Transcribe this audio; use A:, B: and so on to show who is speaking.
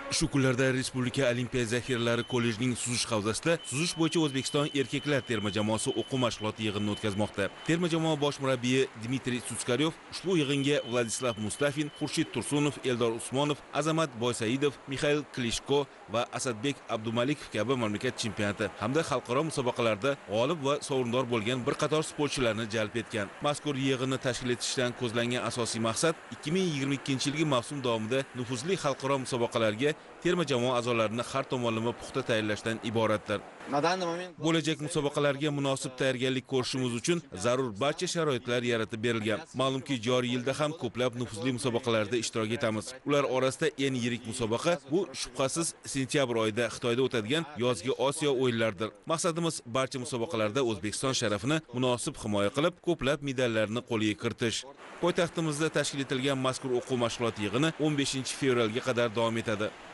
A: Shu kunlarda Respublika Olimpiya zaxiralari kollejining suzish havzasida suzish bo'yicha O'zbekiston erkaklar terma jamoasi o'quv mashg'uloti yig'inini o'tkazmoqda. Terma jamoa bosh murabbiyi Dmitriy Tsutskaryev ushbu yig'inga Vladislav Mustafin, Xurshid Tursunov, Eldor Usmonov, Azamat Boysaidov, Mixail Klishko va Asadbek Abdumalikov kabi mamlakat chempionati hamda xalqaro musobaqalarda g'olib va sovrindor bo'lgan bir qator sportchilarni jalb etgan. Mazkur yig'inni tashkil etishdan ko'zlangan asosiy maqsad 2022-yilgi mavsum davomida nufuzli xalqaro musobaqalarga terma jamoa a'zolarini har tomonlama puxta tayyorlashdan iboratdir. Bo'lajak musobaqalarga munosib tayyorgarlik ko'rishimiz uchun zarur barcha sharoitlar yaratib berilgan. Ma'lumki, joriy yilda ham ko'plab nufuzli musobaqalarda ishtirok etamiz. Ular orasida eng yirik musobaqa bu shubhasiz sentyabr oyida Xitoyda o'tadigan yozgi Osiyo o'yinlaridir. Maqsadimiz barcha musobaqalarda O'zbekiston sharafini munosib himoya qilib, ko'plab medallarni qo'lga kiritish. Poytaxtimizda tashkil etilgan mazkur o'quv mashg'ulot yig'ini 15 fevralga qadar davom etadi.